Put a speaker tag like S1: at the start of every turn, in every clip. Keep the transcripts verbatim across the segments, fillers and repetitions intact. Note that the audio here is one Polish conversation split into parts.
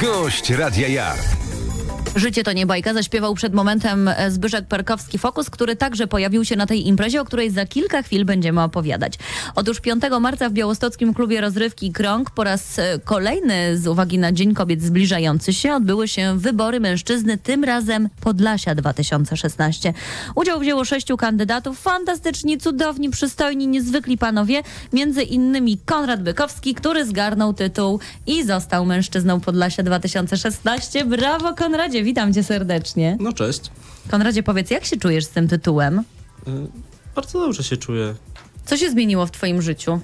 S1: Gość Radia Jar.
S2: Życie to nie bajka zaśpiewał przed momentem Zbyszek Perkowski Focus, który także pojawił się na tej imprezie, o której za kilka chwil będziemy opowiadać. Otóż piątego marca w białostockim klubie rozrywki Krąg po raz kolejny z uwagi na Dzień Kobiet zbliżający się odbyły się wybory mężczyzny, tym razem Podlasia dwa tysiące szesnaście. Udział wzięło sześciu kandydatów, fantastyczni, cudowni, przystojni, niezwykli panowie, między innymi Konrad Bykowski, który zgarnął tytuł i został mężczyzną Podlasia dwa tysiące szesnaście. Brawo, Konradzie! Witam cię serdecznie.
S3: No cześć.
S2: Konradzie, powiedz, jak się czujesz z tym tytułem?
S3: Yy, bardzo dobrze się czuję.
S2: Co się zmieniło w twoim życiu?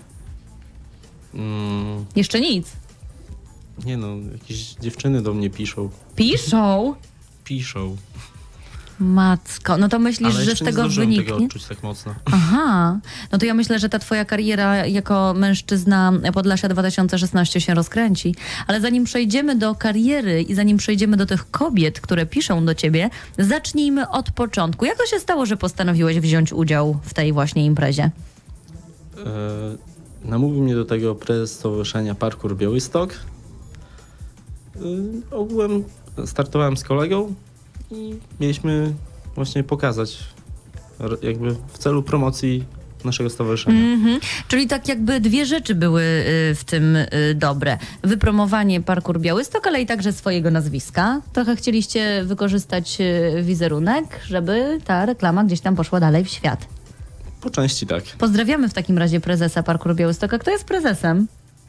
S3: Mm,
S2: Jeszcze nic.
S3: nie no, jakieś dziewczyny do mnie piszą.
S2: Piszą?
S3: Piszą.
S2: Matko, no to myślisz,
S3: Ale
S2: że z
S3: jeszcze
S2: tego
S3: nie zdążyłem
S2: wyniknie?
S3: tego odczuć tak mocno.
S2: Aha, no to ja myślę, że ta twoja kariera jako mężczyzna Podlasia dwa tysiące szesnaście się rozkręci. Ale zanim przejdziemy do kariery i zanim przejdziemy do tych kobiet, które piszą do ciebie, zacznijmy od początku. Jak to się stało, że postanowiłeś wziąć udział w tej właśnie imprezie?
S3: Yy, namówił mnie do tego prezes Stowarzyszenia Parkour Białystok. Yy, ogółem startowałem z kolegą i mieliśmy właśnie pokazać r- jakby w celu promocji naszego stowarzyszenia.
S2: Mhm. Czyli tak jakby dwie rzeczy były y, w tym y, dobre. Wypromowanie Parkour Białystok, ale i także swojego nazwiska. Trochę chcieliście wykorzystać y, wizerunek, żeby ta reklama gdzieś tam poszła dalej w świat.
S3: Po części tak.
S2: Pozdrawiamy w takim razie prezesa Parkour Białystok. A kto jest prezesem?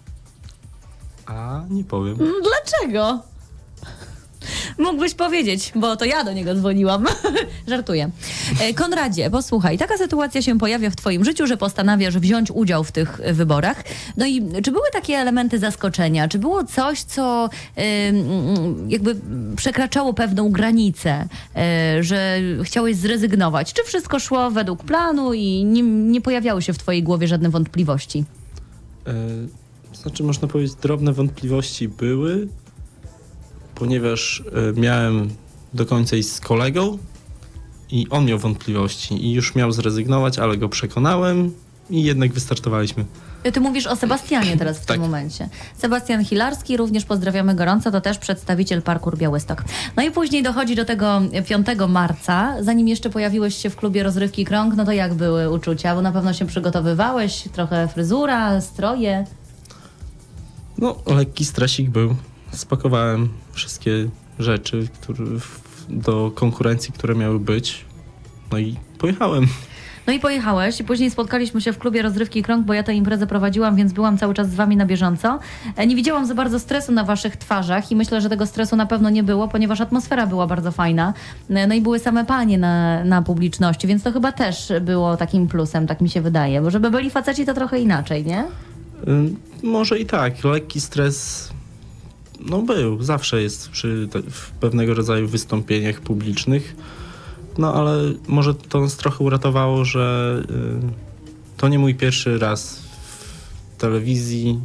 S3: A nie powiem.
S2: Mm, Dlaczego? Mógłbyś powiedzieć, bo to ja do niego dzwoniłam. Żartuję. E, Konradzie, posłuchaj, taka sytuacja się pojawia w twoim życiu, że postanawiasz wziąć udział w tych e, wyborach. No i czy były takie elementy zaskoczenia? Czy było coś, co e, mm, jakby przekraczało pewną granicę, e, że chciałeś zrezygnować? Czy wszystko szło według planu i nie, nie pojawiały się w twojej głowie żadne wątpliwości?
S3: Yy, znaczy można powiedzieć, drobne wątpliwości były, ponieważ y, miałem do końca iść z kolegą i on miał wątpliwości i już miał zrezygnować, ale go przekonałem i jednak wystartowaliśmy.
S2: Ty mówisz o Sebastianie teraz w
S3: Tak.
S2: tym momencie. Sebastian Hilarski, również pozdrawiamy gorąco, to też przedstawiciel Parkour Białystok. No i później dochodzi do tego piątego marca, zanim jeszcze pojawiłeś się w klubie rozrywki Krąg, no to jak były uczucia? Bo na pewno się przygotowywałeś, trochę fryzura, stroje.
S3: No, lekki stresik był. Spakowałem wszystkie rzeczy które, w, do konkurencji, które miały być. No i pojechałem.
S2: No i pojechałeś i później spotkaliśmy się w klubie rozrywki Krąg, bo ja tę imprezę prowadziłam, więc byłam cały czas z wami na bieżąco. E, Nie widziałam za bardzo stresu na waszych twarzach i myślę, że tego stresu na pewno nie było, ponieważ atmosfera była bardzo fajna. E, No i były same panie na, na publiczności, więc to chyba też było takim plusem, tak mi się wydaje. Bo żeby byli faceci, to trochę inaczej, nie?
S3: Y, może i tak. Lekki stres no był. Zawsze jest przy te, w pewnego rodzaju wystąpieniach publicznych. No ale może to nas trochę uratowało, że y, to nie mój pierwszy raz w telewizji,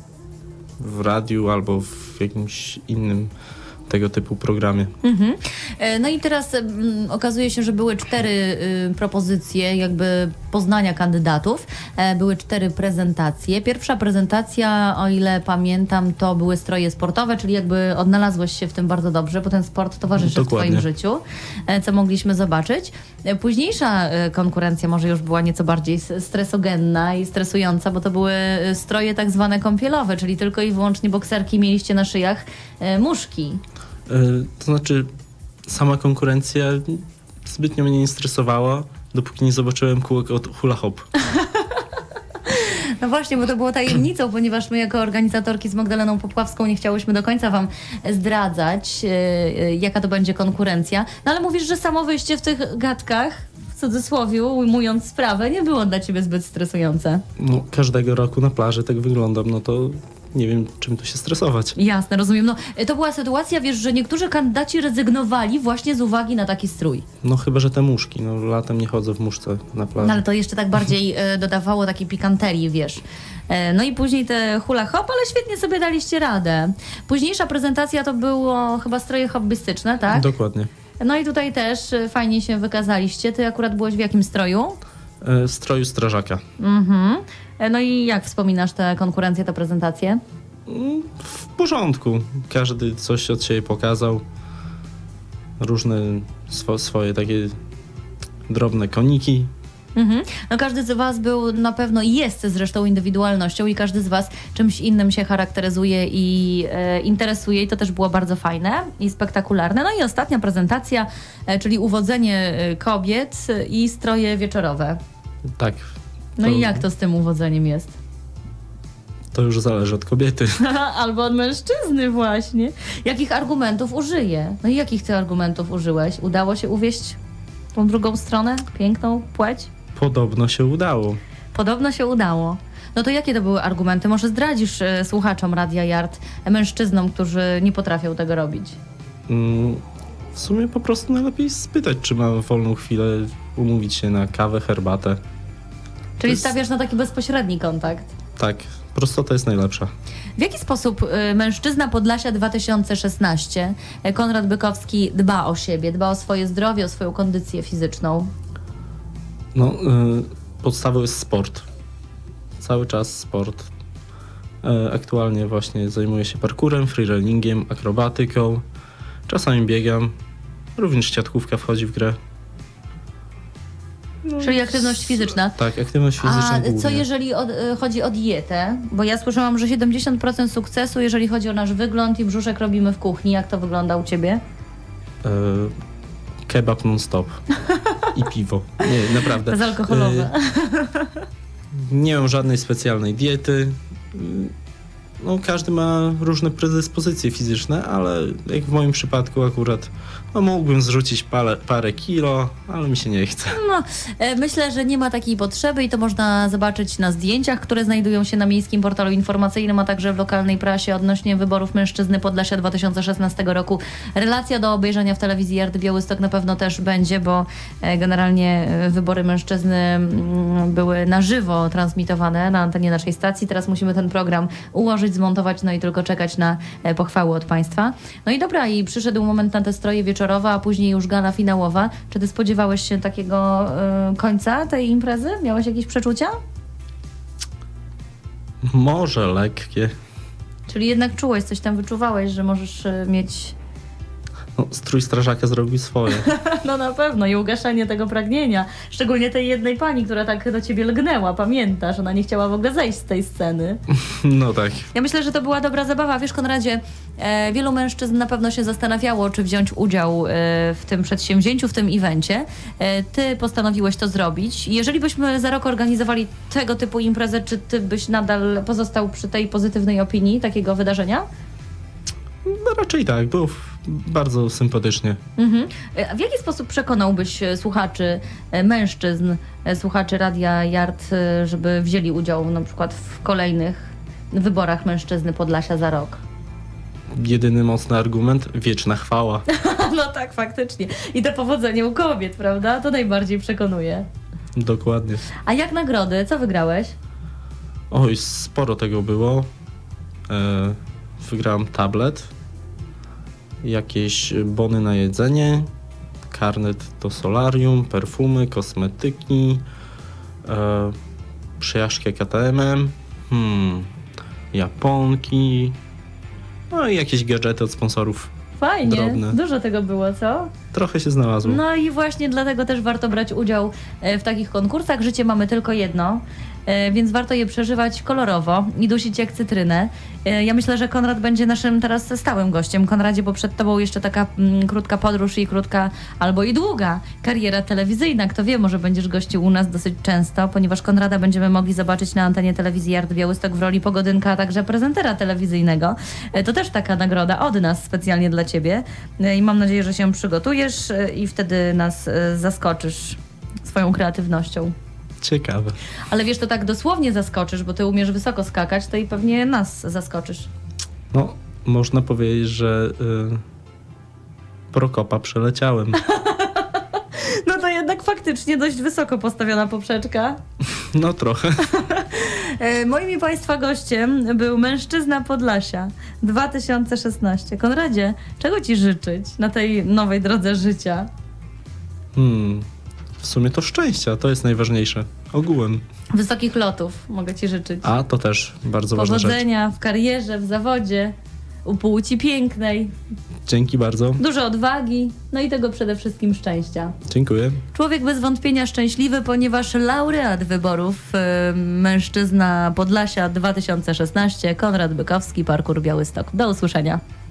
S3: w radiu albo w jakimś innym tego typu programie.
S2: Mhm. E, No i teraz mm, okazuje się, że były cztery y, propozycje jakby poznania kandydatów. E, były cztery prezentacje. Pierwsza prezentacja, o ile pamiętam, to były stroje sportowe, czyli jakby odnalazłeś się w tym bardzo dobrze, bo ten sport towarzyszy
S3: Dokładnie.
S2: w twoim życiu, e, co mogliśmy zobaczyć. E, Późniejsza e, konkurencja może już była nieco bardziej s- stresogenna i stresująca, bo to były e, stroje tak zwane kąpielowe, czyli tylko i wyłącznie bokserki mieliście na szyjach e, muszki.
S3: Y, to znaczy sama konkurencja zbytnio mnie nie stresowała, dopóki nie zobaczyłem kółek od hula hop.
S2: No właśnie, bo to było tajemnicą, ponieważ my jako organizatorki z Magdaleną Popławską nie chciałyśmy do końca wam zdradzać, yy, jaka to będzie konkurencja. No ale mówisz, że samo wyjście w tych gadkach, w cudzysłowie ujmując sprawę, nie było dla ciebie zbyt stresujące.
S3: No, każdego roku na plaży tak wyglądam, no to nie wiem, czym tu się stresować.
S2: Jasne, rozumiem. No, to była sytuacja, wiesz, że niektórzy kandydaci rezygnowali właśnie z uwagi na taki strój.
S3: No chyba, że te muszki. No latem nie chodzę w muszce na plaży.
S2: No ale to jeszcze tak bardziej e, dodawało takiej pikanterii, wiesz. E, no i później te hula hop, ale świetnie sobie daliście radę. Późniejsza prezentacja to było chyba stroje hobbystyczne, tak?
S3: Dokładnie.
S2: No i tutaj też e, fajnie się wykazaliście. Ty akurat byłeś w jakim stroju?
S3: E, w stroju strażaka.
S2: Mhm. E, No i jak wspominasz tę konkurencję, tę prezentację?
S3: W porządku. Każdy coś od siebie pokazał. Różne swo, swoje takie drobne koniki.
S2: Mhm. No każdy z was był na pewno i jest zresztą indywidualnością i każdy z was czymś innym się charakteryzuje i e, interesuje i to też było bardzo fajne i spektakularne. No i ostatnia prezentacja, e, czyli uwodzenie e, kobiet i stroje wieczorowe.
S3: Tak.
S2: No
S3: to,
S2: i jak to z tym uwodzeniem jest?
S3: To już zależy od kobiety.
S2: Albo od mężczyzny właśnie. Jakich argumentów użyje? No i jakich ty argumentów użyłeś? Udało się uwieść tą drugą stronę? Piękną płeć?
S3: Podobno się udało.
S2: Podobno się udało. No to jakie to były argumenty? Może zdradzisz e, słuchaczom Radia Yard, e, mężczyznom, którzy nie potrafią tego robić?
S3: Mm, w sumie po prostu najlepiej spytać, czy ma wolną chwilę, umówić się na kawę, herbatę.
S2: Czyli
S3: jest...
S2: stawiasz na taki bezpośredni kontakt.
S3: Tak, prostota jest najlepsza.
S2: W jaki sposób y, mężczyzna Podlasia dwa tysiące szesnaście, y, Konrad Bykowski, dba o siebie, dba o swoje zdrowie, o swoją kondycję fizyczną?
S3: No, y, podstawą jest sport. Cały czas sport. Y, aktualnie właśnie zajmuję się parkurem, freerunningiem, akrobatyką. Czasami biegam. Również siatkówka wchodzi w grę. No,
S2: Czyli aktywność fizyczna.
S3: Tak, aktywność fizyczna
S2: A
S3: głównie.
S2: co jeżeli o, y, chodzi o dietę? Bo ja słyszałam, że siedemdziesiąt procent sukcesu, jeżeli chodzi o nasz wygląd i brzuszek robimy w kuchni. Jak to wygląda u ciebie?
S3: Y, kebab non-stop. I piwo. Nie, naprawdę.
S2: Bezalkoholowe.
S3: Y, nie mam żadnej specjalnej diety. Y, no, każdy ma różne predyspozycje fizyczne, ale jak w moim przypadku akurat no, mógłbym zrzucić parę, parę kilo, ale mi się nie chce.
S2: No, e, myślę, że nie ma takiej potrzeby i to można zobaczyć na zdjęciach, które znajdują się na miejskim portalu informacyjnym, a także w lokalnej prasie odnośnie wyborów mężczyzny Podlasia dwa tysiące szesnastego roku. Relacja do obejrzenia w telewizji Yard Białystok na pewno też będzie, bo e, generalnie e, wybory mężczyzny mm, były na żywo transmitowane na antenie naszej stacji. Teraz musimy ten program ułożyć, zmontować, no i tylko czekać na e, pochwały od Państwa. No i dobra, i przyszedł moment na te stroje wieczorowe, a później już gala finałowa. Czy ty spodziewałeś się takiego y, końca tej imprezy? Miałeś jakieś przeczucia?
S3: Może lekkie.
S2: Czyli jednak czułeś, coś tam wyczuwałeś, że możesz y, mieć...
S3: No, strój strażaka zrobił swoje.
S2: No na pewno i ugaszenie tego pragnienia. Szczególnie tej jednej pani, która tak do ciebie lgnęła, pamiętasz? Ona nie chciała w ogóle zejść z tej sceny.
S3: No tak.
S2: Ja myślę, że to była dobra zabawa. Wiesz, Konradzie, e, wielu mężczyzn na pewno się zastanawiało, czy wziąć udział e, w tym przedsięwzięciu, w tym evencie. E, ty postanowiłeś to zrobić. Jeżeli byśmy za rok organizowali tego typu imprezę, czy ty byś nadal pozostał przy tej pozytywnej opinii takiego wydarzenia?
S3: No raczej tak, było w- bardzo sympatycznie.
S2: Mhm. A w jaki sposób przekonałbyś e, słuchaczy, e, mężczyzn, e, słuchaczy Radia Yard, e, żeby wzięli udział na przykład w kolejnych wyborach mężczyzny Podlasia za rok?
S3: Jedyny mocny argument, wieczna chwała.
S2: No tak, faktycznie. I to powodzenie u kobiet, prawda? To najbardziej przekonuje.
S3: Dokładnie.
S2: A jak nagrody? Co wygrałeś?
S3: Oj, sporo tego było. E, wygrałem tablet, jakieś bony na jedzenie, karnet do solarium, perfumy, kosmetyki, e, przejażdżkę K T M-em, hmm, japonki, no i jakieś gadżety od sponsorów.
S2: Fajnie.
S3: Drobne.
S2: Dużo tego było, co?
S3: Trochę się znalazło.
S2: No i właśnie dlatego też warto brać udział e, w takich konkursach. Życie mamy tylko jedno, e, więc warto je przeżywać kolorowo i dusić jak cytrynę. E, Ja myślę, że Konrad będzie naszym teraz stałym gościem. Konradzie, bo przed tobą jeszcze taka mm, krótka podróż i krótka albo i długa kariera telewizyjna. Kto wie, może będziesz gościł u nas dosyć często, ponieważ Konrada będziemy mogli zobaczyć na antenie telewizji Yard Białystok w roli pogodynka, a także prezentera telewizyjnego. E, To też taka nagroda od nas specjalnie dla ciebie E, i mam nadzieję, że się przygotujesz e, i wtedy nas e, zaskoczysz swoją kreatywnością.
S3: Ciekawe.
S2: Ale wiesz, to tak dosłownie zaskoczysz, bo ty umiesz wysoko skakać, to i pewnie nas zaskoczysz.
S3: No, można powiedzieć, że y, Prokopa przeleciałem.
S2: No to jednak faktycznie dość wysoko postawiona poprzeczka.
S3: No trochę.
S2: E, Moim i Państwa gościem był mężczyzna Podlasia dwa tysiące szesnaście. Konradzie, czego ci życzyć na tej nowej drodze życia?
S3: Hmm. W sumie to szczęścia, to jest najważniejsze. ogółem.
S2: Wysokich lotów mogę ci życzyć.
S3: A to też bardzo ważna rzecz.
S2: Powodzenia w karierze, w zawodzie, u płci pięknej,
S3: Dzięki bardzo.
S2: dużo odwagi, no i tego przede wszystkim szczęścia.
S3: Dziękuję.
S2: Człowiek bez wątpienia szczęśliwy, ponieważ laureat wyborów y, mężczyzna Podlasia dwa tysiące szesnaście, Konrad Bykowski, Parkour Białystok. Do usłyszenia.